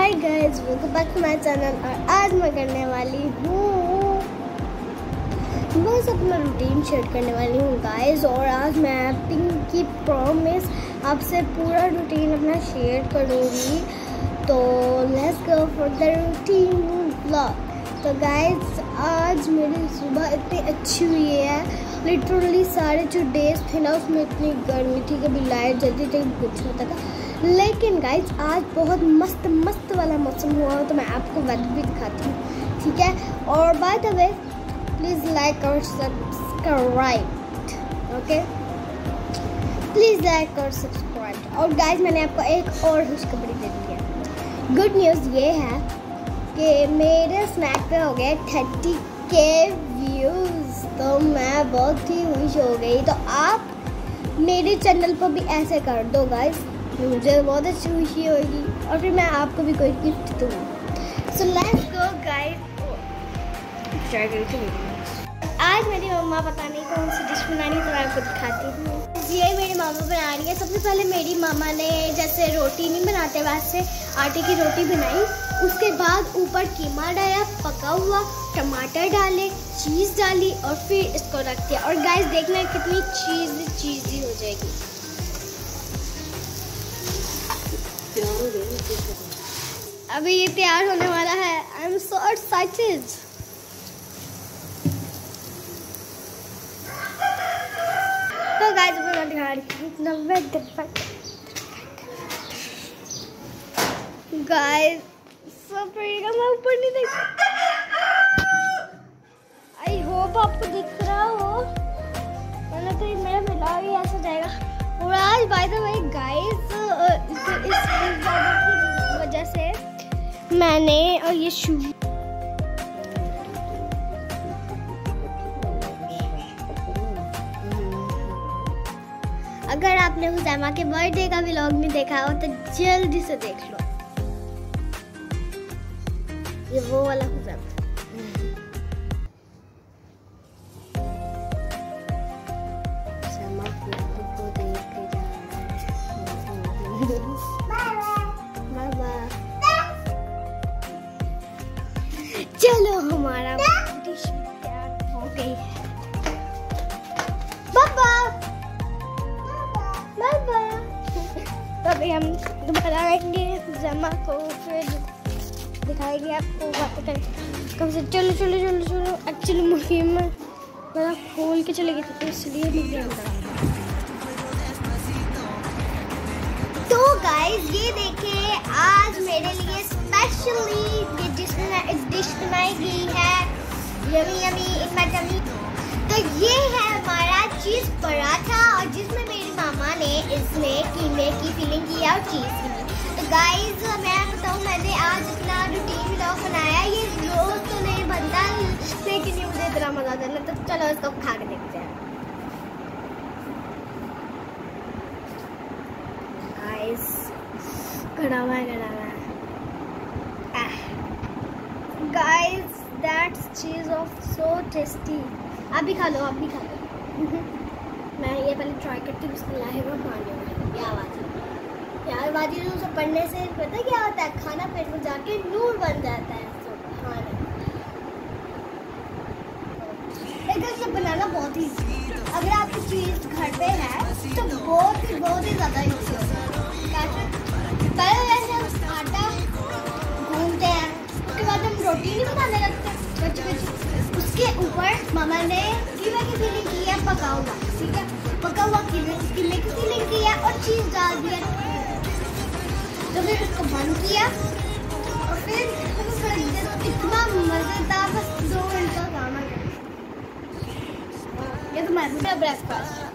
Hi guys, welcome back to my channel. और आज मैं करने वाली हूँ, बस अपना रूटीन शेयर करने वाली हूँ गाइस। और आज मैं पिंकी प्रॉमिस आपसे पूरा रूटीन अपना शेयर करूँगी। तो let's go for the routine vlog. तो गाइस आज मेरी सुबह इतनी अच्छी हुई है। लिटरली सारे जो डेज थे ना उसमें इतनी गर्मी थी, कभी लाइट जलती थी, कुछ होता था। लेकिन गाइस आज बहुत मस्त वाला मौसम हुआ, तो मैं आपको वेदर भी दिखाती हूँ, ठीक है। और by the way please like और सब्सक्राइब, ओके, प्लीज़ लाइक और सब्सक्राइब। और गाइस मैंने आपको एक और खुशखबरी दे दी है। गुड न्यूज़ ये है कि मेरे स्नैक पे हो गए 30K व्यूज़, तो मैं बहुत ही खुश हो गई। तो आप मेरे चैनल पर भी ऐसे कर दो गाइस, मुझे बहुत अच्छी खुशी होगी और फिर मैं आपको भी कोई गिफ्ट दूँगी। So let's go guys. आज मेरी मम्मा पता नहीं कौन सी डिश बनानी, तो मैं आपको दिखाती हूँ। ये मेरी मामा बना रही है। सबसे पहले मेरी मामा ने जैसे रोटी नहीं बनाते वैसे आटे की रोटी बनाई, उसके बाद ऊपर कीमा डाला, पका हुआ, टमाटर डाले, चीज़ डाली और फिर इसको रख दिया। और गाइस देखना कितनी चीज़ी हो जाएगी। अभी ये तैयार होने वाला है। I am so excited. तो गाइस मैं दिखा रही हूँ गाइस, सब मैं ऊपर नहीं देख, आई होप आपको दिख रहा हो, वरना तो मेरा मिला भी ऐसा जाएगा। और आज बाय द वे गाइस इस की वजह से मैंने और ये शू अगर आपने हुज़ैमा के बर्थडे का व्लॉग नहीं देखा हो तो जल्दी से देख लो। ये वो वाला हुज़ैमा। चलो हमारा डिश तैयार हो गई है। पापा तो अभी हम दोबारा आएंगे हुज़ैमा को, फिर दिखाएंगे आपको कब से। चलो एक्चुअली मुहिम मेरा खोल के चले गए थे, तो इसलिए मुझे तो गाइस ये देखिए आज मेरे लिए स्पेशली ये डिश बनाई गई है, यमी इन माय टमी। तो ये है हमारा चीज़ पराठा, और जिसमें मेरी मामा ने इसमें कीमे की फिलिंग की और चीज़ की। तो गाइस मैं बताऊँ, मैंने आज इतना रूटीन व्लॉग बनाया, ये रोज तो नहीं बनता, लेकिन ये मुझे इतना मजा आता है। तो चलो इसको खा के देखते हैं। गाइस गड़ा हुआ है guys, that's cheese of so tasty. आप भी खा लो, आप भी खा लो। मैं ये पहले ट्राई करती हूँ। उसको लाहे हुआ खाने में क्या बात है यार, बाजी से पढ़ने से पता क्या होता है, खाना पेट में जाके नूर बन जाता है। खाना लेकिन बनाना बहुत ही, अगर आपकी चीज़ घर पे है तो बहुत ही ज़्यादा ईजी होगा। पहले जैसे हम आटा गूंथते हैं, उसके बाद हम रोटी नहीं बनाने लगते कच्ची। उसके ऊपर मामा ने कीमे की फिलिंग की है, पका हुआ, ठीक है, पका हुआ कीमे की फिलिंग की है और चीज़ डाल दिया। तो फिर उसको बंद किया और फिर इतना मज़ेदार, बस 2 मिनट का काम है। ये तो मैं ब्रेकफास्ट